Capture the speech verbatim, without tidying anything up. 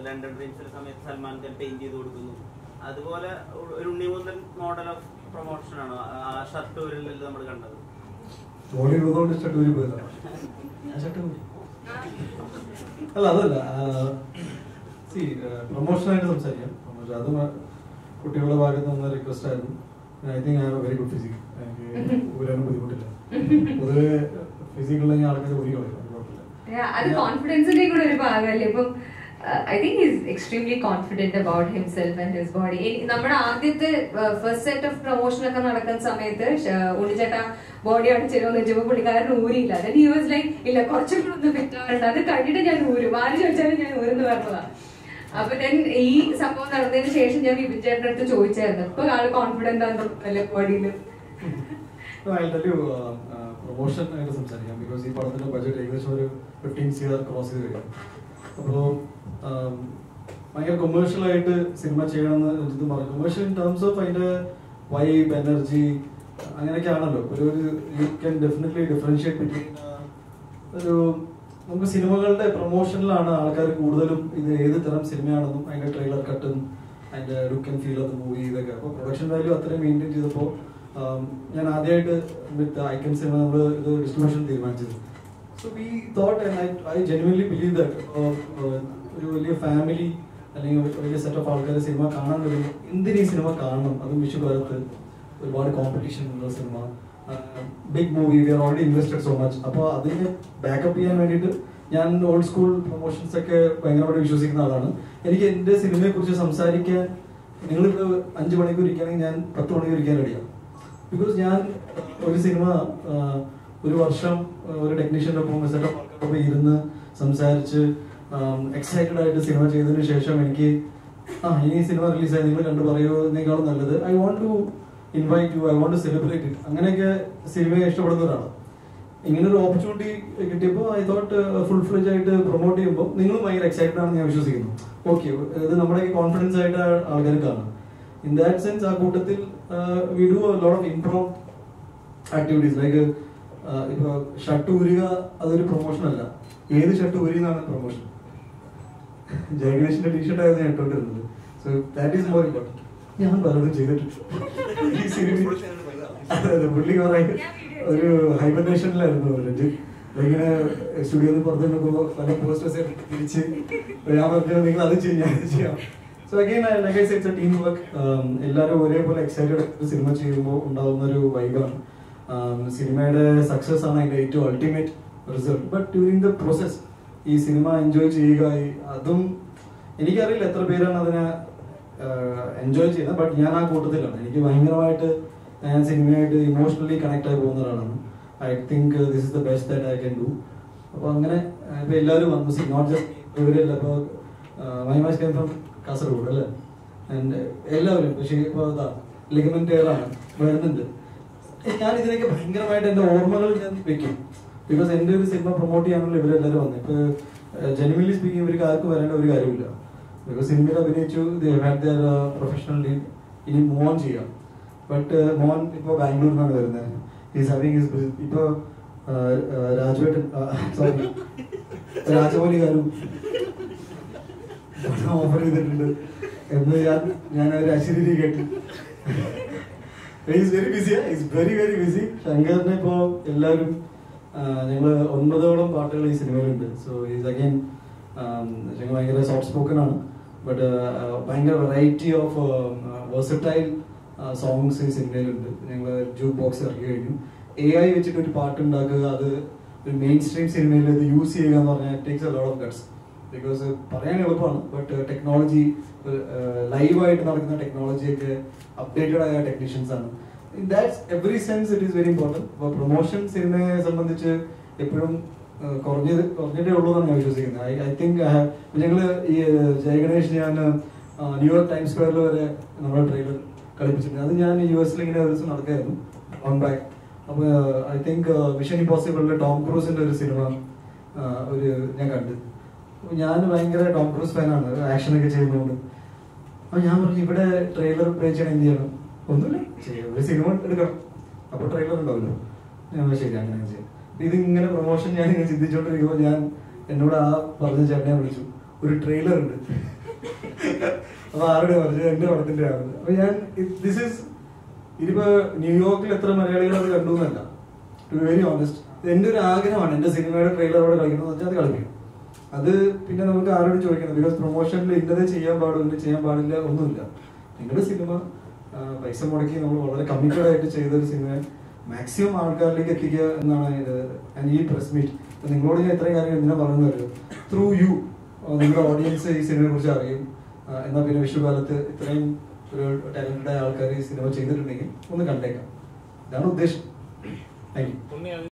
London ഡ്രീംസിന്റെ സമയത്ത് Salman Khan paint ചെയ്ത് കൊടുക്കുന്നു. അതുപോലെ ഒരു ഉണ്ണിമുന്തൻ മോഡൽ ഓഫ് പ്രൊമോഷൻ ആണോ ആ ഷർട്ട് ഊരിൽ നമ്മൾ കണ്ടത്? അല്ല അതല്ല, സി പ്രൊമോഷനായിട്ട് സംസാരിക്കാം. അത് കുട്ടികളുടെ ഭാഗത്ത് നിന്ന് റിക്വസ്റ്റ് ആയിരുന്നു. I think I have a very good physique. എനിക്ക് ഊരാനും ബുദ്ധിമുട്ടില്ല. പൊതുവെ ഫിസിക്കുള്ള ആൾക്കാർ ഊരിക്കളയും, അത് കോൺഫിഡൻസിന്റെ കൂടെ ഒരു ഭാഗമല്ലേ. ഇപ്പം I think is extremely confident about himself and his body. നമ്മുടെ ആദ്യത്തെ ഫസ്റ്റ് സെറ്റ് ഓഫ് പ്രൊമോഷൻ ഒക്കെ നടക്കുന്ന സമയത്ത് ഉണ്ണിച്ചേട്ടാ ബോഡി അടിച്ചിരുന്നു വെച്ചപ്പോ പുള്ളിക്കാരൻ ഊരിയില്ല. ദെൻ ഹി വാസ് ലൈക്ക് ഇല്ല കുറച്ചും കൂടെ ഒന്ന് ഫിറ്റ് ആവുന്നുണ്ട്, അത് കഴിഞ്ഞിട്ട് ഞാൻ ഊരും, ആര് ചോദിച്ചാലും ഞാൻ ഊരെന്ന് പറഞ്ഞതാണ്. അപ്പൊ ഞാൻ ഈ സംഭവം നടന്നതിന് ശേഷം ഞാൻ വിപിൻ ചേട്ടൻ്റെ അടുത്ത് ചോദിച്ചായിരുന്നു, ഇപ്പൊ ആള് കോൺഫിഡന്റ് ആണല്ലേ ബോഡിയില്? പ്രൊമോഷൻ ആയിട്ട് സംസാരിക്കാം. ബിക്കോസ് ഈ പടത്തിന്റെ ബഡ്ജറ്റ് ഏകദേശം ഒരു ഫിഫ്റ്റീൻ സി ആർ ക്രോസ് ചെയ്ത് വരും. അപ്പോൾ ഭയങ്കര കൊമേഴ്ഷ്യൽ ആയിട്ട് സിനിമ ചെയ്യണമെന്ന് രഞ്ജിത്ത് പറഞ്ഞു. കൊമേഴ്ഷ്യൽ ഇൻ ടേംസ് ഓഫ് അതിന്റെ വൈബ്, എനർജി, അങ്ങനെയൊക്കെ ആണല്ലോ. ഒരു you can definitely differentiate between ഒരു നമുക്ക് സിനിമകളുടെ പ്രൊമോഷനിലാണ് ആൾക്കാർ കൂടുതലും ഇത് ഏത് തരം സിനിമയാണെന്നും അതിന്റെ ട്രെയിലർ കട്ടും അതിന്റെ look and feel of the movie ഇതൊക്കെ. അപ്പോൾ പ്രൊഡക്ഷൻ വാല്യൂ അത്രയും മെയിൻറ്റെയിൻ ചെയ്തപ്പോൾ ഞാൻ ആദ്യമായിട്ട് വിത്ത് ഐക്കൺ സിനിമ നമ്മൾ ഇത് ഡിസ്ട്രിബ്യൂഷൻ തീരുമാനിച്ചത്. So we thought and I I genuinely believe that ഒരു വലിയ ഫാമിലി അല്ലെങ്കിൽ ഒരു വലിയ സെറ്റ് ഓഫ് ആൾക്കാർ സിനിമ കാണാൻ വരുമ്പോൾ എന്തിനീ സിനിമ കാണണം, അതും വിഷുകാലത്ത് ഒരുപാട് കോമ്പറ്റീഷൻ ഉള്ള സിനിമ, big movie, we are already invested so much. അപ്പോൾ അതിന് ബാക്കപ്പ് ചെയ്യാൻ വേണ്ടിയിട്ട് ഞാൻ ഓൾഡ് സ്കൂൾ പ്രൊമോഷൻസ് ഒക്കെ ഭയങ്കരമായിട്ട് വിശ്വസിക്കുന്ന ആളാണ്. എനിക്ക് എൻ്റെ സിനിമയെ കുറിച്ച് സംസാരിക്കാൻ നിങ്ങളിവിടെ അഞ്ച് മണിക്കൂർ ഇരിക്കുകയാണെങ്കിൽ ഞാൻ പത്ത് മണിക്കൂർ ഇരിക്കാൻ റെഡിയാണ്. ബിക്കോസ് ഞാൻ ഒരു സിനിമ ഒരു വർഷം ഒരു ടെക്നീഷ്യൻ്റെ ഒപ്പം സെറ്റ് ഓഫ് ആൾക്കാരൊപ്പം ഇരുന്ന് സംസാരിച്ച് എക്സൈറ്റഡ് ആയിട്ട് സിനിമ ചെയ്തതിന് ശേഷം എനിക്ക് ആ ഈ സിനിമ റിലീസായി നിങ്ങൾ കണ്ടു പറയുന്നതിനേക്കാളും നല്ലത് I want to invite you, I want to celebrate it. അങ്ങനെയൊക്കെ സിനിമയെ ഇഷ്ടപ്പെടുന്ന ഒരാളാണ്. ഇങ്ങനെ ഒരു ഓപ്പർച്യൂണിറ്റി കിട്ടിയപ്പോൾ ഐ തോട്ട് ഫുൾ ഫ്ലെജ് ആയിട്ട് പ്രൊമോട്ട് ചെയ്യുമ്പോൾ നിങ്ങളും ഭയങ്കര എക്സൈറ്റഡ് ആണെന്ന് ഞാൻ വിശ്വസിക്കുന്നു. ഓക്കെ, ഇത് നമ്മുടെ കോൺഫിഡൻസ് ആയിട്ട് ആൾക്കാർ കാണും. ഇൻ ദാറ്റ് സെൻസ് ആ കൂട്ടത്തിൽ we do a lot of improve activities. Like ഇപ്പൊ ഷർട്ട് ഊരുക അതൊരു പ്രൊമോഷൻ അല്ല, ഏത് ഷർട്ട് ഊരി എന്നാണ് പ്രൊമോഷൻ. ജയഗണേഷിന്റെ ടീഷർട്ട് ആയിരുന്നു ഞാൻ ഇട്ടോണ്ടിരുന്നത്. So that is more important. ഞാൻ പലതും ചെയ്തിട്ടുണ്ട് ഈ സിനിമ. അതെ, പുള്ളി കുറെ ഒരു ഹൈബർനേഷനിലായിരുന്നു രഞ്ജിത്ത്. ഇങ്ങനെ സ്റ്റുഡിയോന്ന് പുറത്തു നോക്കുമ്പോൾ പല പോസ്റ്റേഴ്സ് തിരിച്ച് ഞാൻ പറഞ്ഞു നിങ്ങൾ അത് ചെയ്യും ഞാൻ അത് ചെയ്യാം. So again like I said it's a team work. എല്ലാവരും ഒരേപോലെ എക്സൈറ്റഡ് സിനിമ ചെയ്യുമ്പോൾ ഉണ്ടാവുന്ന ഒരു വൈബാണ്. സിനിമയുടെ സക്സസ് ആണ് അതിന്റെ ഏറ്റവും ultimate result. But during the process ഈ സിനിമ എൻജോയ് ചെയ്യുക, അതും എനിക്കറിയില്ല എത്ര പേരാണ് അതിനെ എൻജോയ് ചെയ്യുന്നത്. ബട്ട് ഞാൻ ആ കൂട്ടത്തിലാണ്. എനിക്ക് ഭയങ്കരമായിട്ട് ഞാൻ സിനിമയായിട്ട് ഇമോഷണലി കണക്ട് ആയി പോകുന്ന ഒരാളാണ്. I think this is the best that I can do. അപ്പോൾ അങ്ങനെ ഇപ്പൊ എല്ലാവരും വന്നു, സി നോട്ട് ജസ്റ്റ് ഇവരല്ല. ഇപ്പോൾ മൈമാസ് കെയിം ഫ്രം കാസർഗോഡ് അല്ലേ, ആൻഡ് എല്ലാവരും പക്ഷേ ഇപ്പോൾ അതാ ലിഗമെന്റ് ടയറാണ് വരുന്നുണ്ട്. ഞാൻ ഇതിനൊക്കെ ഭയങ്കരമായിട്ട് എൻ്റെ ഓർമ്മകൾ ഞാൻ വെക്കും. ബിക്കോസ് എൻ്റെ ഒരു സിനിമ പ്രൊമോട്ട് ചെയ്യാനുള്ള ഇവരെല്ലാവരും വന്നു. ഇപ്പോൾ ജെനുവൻലി സ്പീക്കിംഗ് ഇവർക്ക് ആർക്കും വരേണ്ട ഒരു കാര്യമില്ല. ബിക്കോസ് സിനിമയിൽ അഭിനയിച്ചു, പ്രൊഫഷണൽ ലീഡ്, ഇനി മൂവ് ഓൺ ചെയ്യാം. ബട്ട് മോൻ ഇപ്പോൾ ബാംഗ്ലൂരിൽ നിന്നാണ് വരുന്നത്. ഈസ് ഹാവിങ് ഹിസ് ഇപ്പോൾ രാജുവേട്ടൻ സോറി രാജമൗലികാരും ഓഫർ ചെയ്തിട്ടുണ്ട് എന്ന് ഞാൻ ഞാൻ ഒരു അശരീരി കേട്ടു. Is very busy, is very very busy. ശങ്കറിനെ ഇപ്പോൾ എല്ലാവരും ഞങ്ങൾ ഒൻപതോളം പാട്ടുകൾ ഈ സിനിമയിലുണ്ട്. സോ ഈസ് അഗൈൻ ഞങ്ങൾ ഭയങ്കര സോഫ്റ്റ് സ്പോക്കൺ ആണ്. ബട്ട് ഭയങ്കര വെറൈറ്റി ഓഫ് വേഴ്സറ്റൈൽ സോങ്സ് ഈ സിനിമയിലുണ്ട്. ഞങ്ങൾ ജൂക്ക് ബോക്സ് ഇറക്കി കഴിഞ്ഞു. എ ഐ വെച്ചിട്ട് ഒരു പാട്ട് ഉണ്ടാക്കുക, അത് ഒരു മെയിൻ സ്ട്രീം സിനിമയിൽ ഇത് യൂസ് ചെയ്യുക എന്ന് പറഞ്ഞാൽ takes a lot of guts. Because പറയാൻ എളുപ്പമാണ്, ബട്ട് ടെക്നോളജി ലൈവായിട്ട് നടക്കുന്ന ടെക്നോളജിയൊക്കെ അപ്ഡേറ്റഡ് ആയ ടെക്നീഷ്യൻസ് ആണ്. In that's every sense it is very important. അപ്പോൾ പ്രൊമോഷൻ സിനിമയെ സംബന്ധിച്ച് എപ്പോഴും കുറഞ്ഞത് കുറഞ്ഞിട്ടേ ഉള്ളൂ എന്നാണ് ഞാൻ വിശ്വസിക്കുന്നത്. ഐ ഐ തിങ്ക് ഞങ്ങൾ ഈ ജയഗണേഷ് ഞാൻ ന്യൂയോർക്ക് ടൈംസ് സ്ക്വയറിൽ വരെ നമ്മുടെ ട്രെയിലർ കളിപ്പിച്ചിട്ടുണ്ട്. അത് ഞാൻ യു എസിൽ ഇങ്ങനെ ഒരു ദിവസം നടക്കായിരുന്നു ഓൺ ബാക്ക്. അപ്പോൾ ഐ തിങ്ക് മിഷൻ ഇമ്പോസിബിളിലെ ടോം ക്രൂസിന്റെ ഒരു സിനിമ ഒരു ഞാൻ കണ്ടു. അപ്പോൾ ഞാൻ ഭയങ്കര ടോം ക്രൂസ് ഫാനാണ്, ആക്ഷനൊക്കെ ചെയ്യുന്നതുകൊണ്ട്. അപ്പോൾ ഞാൻ പറഞ്ഞു ഇവിടെ ട്രെയിലർ പ്ലേ ചെയ്യണം, എന്ത് ചെയ്യണം? ഒന്നുമില്ല, ചെയ്യാം, ഒരു സിനിമ എടുക്കണം, അപ്പോൾ ട്രെയിലർ ഉണ്ടാവില്ലോ. ഞാൻ ശരി അങ്ങനെ ചെയ്യാം. ഇതിങ്ങനെ പ്രൊമോഷൻ ഞാൻ ഇങ്ങനെ ചിന്തിച്ചുകൊണ്ടിരിക്കുമ്പോൾ ഞാൻ എന്നോട് ആ പറഞ്ഞ ചേട്ടനെ വിളിച്ചു. ഒരു ട്രെയിലർ ഉണ്ട്. അപ്പൊ ആരുടെ പറഞ്ഞു എന്റെ പടത്തിന്റെ ആണ്. അപ്പൊ ഞാൻ ദിസ് ഈസ് ഇതിപ്പോ ന്യൂയോർക്കിൽ എത്ര മലയാളികൾ അത് കണ്ടു എന്നല്ല, ടു ബി വെരി ഓണസ്റ്റ്. എന്റെ ഒരു ആഗ്രഹമാണ് എന്റെ സിനിമയുടെ ട്രെയിലർ അവിടെ കളിക്കണം എന്ന് വെച്ചാൽ അത് കളിക്കും. അത് പിന്നെ നമുക്ക് ആരോടും ചോദിക്കണം, ബിക്കോസ് പ്രൊമോഷനിൽ ഇന്നത് ചെയ്യാൻ പാടില്ല ഇന്നത് ചെയ്യാൻ പാടില്ല ഒന്നുമില്ല. നിങ്ങളുടെ സിനിമ പൈസ മുടക്കി നമ്മൾ വളരെ കമ്മിറ്റഡ് ആയിട്ട് ചെയ്തൊരു സിനിമ മാക്സിമം ആൾക്കാരിലേക്ക് എത്തിക്കുക എന്നാണ് ഇത്. ഈ പ്രസ് മീറ്റ് നിങ്ങളോട് ഞാൻ ഇത്രയും കാര്യം എന്തിനാ പറയുന്നത്, ത്രൂ യു നിങ്ങളുടെ ഓഡിയൻസ് ഈ സിനിമയെ കുറിച്ച് അറിയും. എന്നാൽ പിന്നെ വിഷുകാലത്ത് ഇത്രയും ഒരു ടാലന്റഡ് ആയ ആൾക്കാർ ഈ സിനിമ ചെയ്തിട്ടുണ്ടെങ്കിൽ ഒന്ന് കണ്ടേക്കാം. ഇതാണ് ഉദ്ദേശം. Thank U.